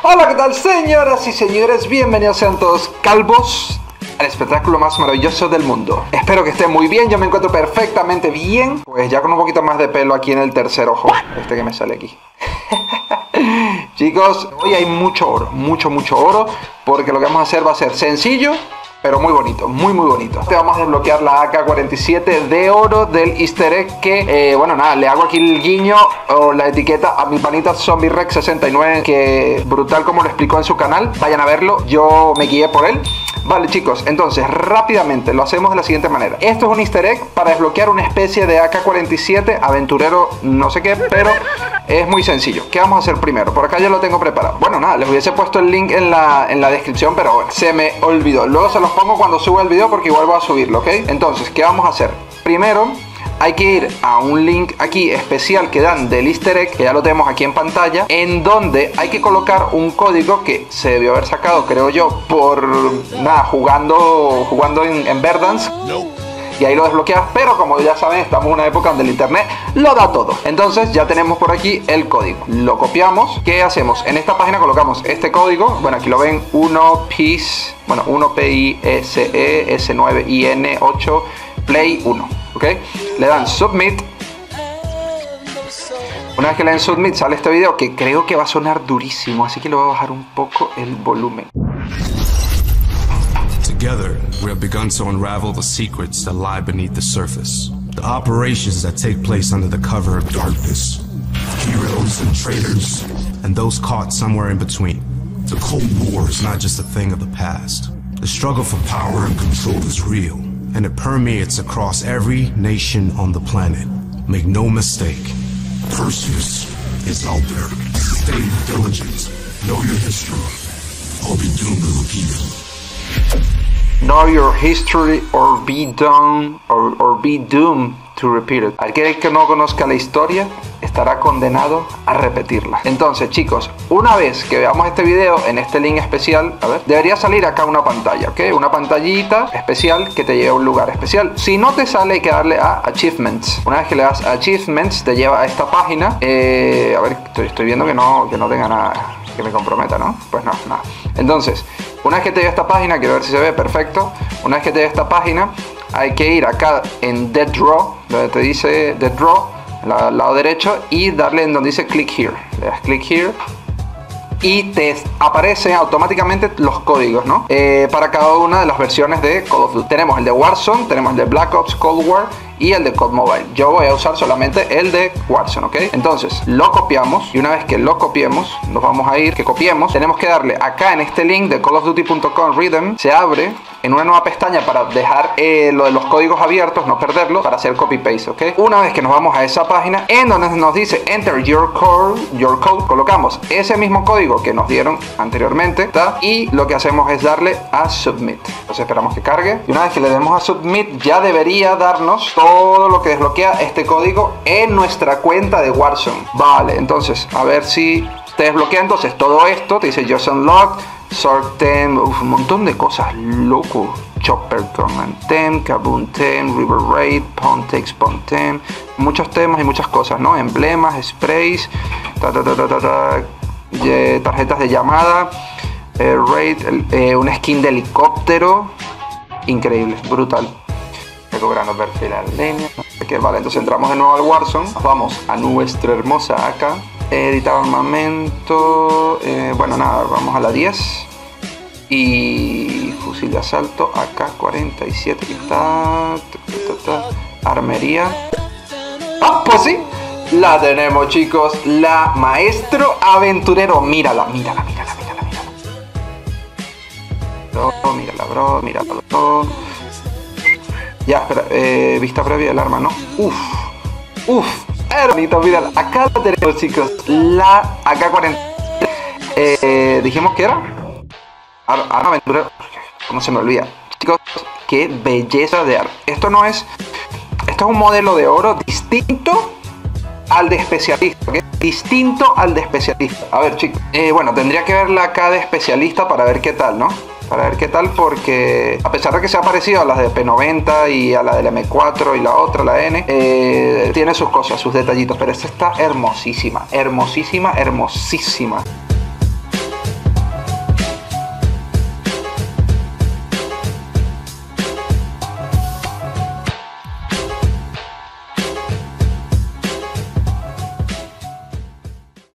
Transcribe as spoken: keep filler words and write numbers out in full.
Hola, ¿qué tal, señoras y señores? Bienvenidos sean todos calvos al espectáculo más maravilloso del mundo. Espero que estén muy bien, yo me encuentro perfectamente bien. Pues ya con un poquito más de pelo aquí en el tercer ojo, este que me sale aquí. Chicos, hoy hay mucho oro, mucho, mucho oro, porque lo que vamos a hacer va a ser sencillo, pero muy bonito, muy muy bonito. Te vamos a desbloquear la A K cuarenta y siete de oro del easter egg que, eh, bueno, nada, le hago aquí el guiño o la etiqueta a mi panita Zombie Rex sesenta y nueve, que brutal como lo explicó en su canal. Vayan a verlo, yo me guié por él. Vale, chicos, entonces rápidamente lo hacemos de la siguiente manera. Esto es un easter egg para desbloquear una especie de A K cuarenta y siete aventurero no sé qué, pero es muy sencillo. ¿Qué vamos a hacer primero? Por acá ya lo tengo preparado. Bueno, nada, les hubiese puesto el link en la, en la descripción, pero bueno, se me olvidó. Luego se los pongo cuando suba el video porque igual voy a subirlo, ¿ok? Entonces, ¿qué vamos a hacer? Primero hay que ir a un link aquí especial que dan del easter egg, que ya lo tenemos aquí en pantalla, en donde hay que colocar un código que se debió haber sacado, creo yo, por nada, jugando, jugando en, en Verdansk. No. Y ahí lo desbloqueas, pero como ya saben, estamos en una época donde el internet lo da todo. Entonces ya tenemos por aquí el código. Lo copiamos. ¿Qué hacemos? En esta página colocamos este código. Bueno, aquí lo ven, uno P I S, bueno, uno P I S E S nueve I N ocho Play uno. ¿Ok? Le dan Submit. Una vez que le den Submit sale este video que creo que va a sonar durísimo, así que le voy a bajar un poco el volumen. Together, we have begun to unravel the secrets that lie beneath the surface. The operations that take place under the cover of darkness. Heroes and traitors, and those caught somewhere in between. The Cold War is not just a thing of the past. The struggle for power and control is real, and it permeates across every nation on the planet. Make no mistake, Perseus is out there. Stay diligent. Know your history. I'll be doomed to repeat it. Know your history or be done or, or be doomed to repeat it. Aquel que no conozca la historia estará condenado a repetirla. Entonces, chicos, una vez que veamos este video en este link especial, a ver, debería salir acá una pantalla, ¿ok? Una pantallita especial que te lleva a un lugar especial. Si no te sale, hay que darle a Achievements. Una vez que le das a Achievements, te lleva a esta página. Eh, a ver, estoy, estoy viendo que no, que no tenga nada que me comprometa, ¿no? Pues no, nada. Entonces, una vez que te lleve a esta página, quiero ver si se ve perfecto. Una vez que te lleve a esta página, hay que ir acá en Dead Draw, donde te dice Dead Draw, al lado derecho, y darle en donde dice Click Here. Le das Click Here y te aparecen automáticamente los códigos, ¿no? Eh, para cada una de las versiones de Call of Duty. Tenemos el de Warzone, tenemos el de Black Ops Cold War y el de C O D Mobile. Yo voy a usar solamente el de Warzone, ¿ok? Entonces lo copiamos, y una vez que lo copiemos, nos vamos a ir, que copiemos, tenemos que darle acá en este link de call of duty punto com Rhythm. Se abre en una nueva pestaña para dejar eh, lo de los códigos abiertos, no perderlos, para hacer copy paste, ¿ok? Una vez que nos vamos a esa página, en donde nos dice Enter your code, your code, colocamos ese mismo código que nos dieron anteriormente, ¿tá? Y lo que hacemos es darle a Submit. Entonces esperamos que cargue, y una vez que le demos a Submit, ya debería darnos todo lo que desbloquea este código en nuestra cuenta de Warzone. Vale, entonces a ver si te desbloquea entonces todo esto. Te dice Just Unlocked, Sword Tem, uf, un montón de cosas, loco. Chopper Command Tem, Kaboom Tem, River Raid, Pawn Takes Pawn Tem, muchos temas y muchas cosas, ¿no? Emblemas, sprays, ta, ta, ta, ta, ta, ta, eh, tarjetas de llamada, eh, Raid, eh, una skin de helicóptero, increíble, brutal. Cobrando perfil en línea, que vale, entonces entramos de nuevo al Warzone, vamos a nuestra hermosa A K, editar armamento, eh, bueno nada, vamos a la diez y fusil de asalto A K cuarenta y siete, aquí está, ta, ta, ta, armería. Ah, pues sí, la tenemos, chicos, la maestro aventurero. Mírala, mírala, mírala, mírala, mírala. Bro, mírala, bro, mírala, bro. Ya, espera, eh, vista previa del arma, ¿no? Uf, uf, hermanito, mira, acá la tenemos, chicos, la A K cuarenta. Eh, dijimos que era arma aventurero, ¿cómo se me olvida? Chicos, qué belleza de arma. Esto no es, esto es un modelo de oro distinto al de especialista, ¿okay? Distinto al de especialista. A ver, chicos, eh, bueno, tendría que verla acá de especialista para ver qué tal, ¿no? Para ver qué tal, porque a pesar de que sea parecido a las de P noventa y a la del M cuatro y la otra, la N, eh, tiene sus cosas, sus detallitos, pero esta está hermosísima, hermosísima, hermosísima.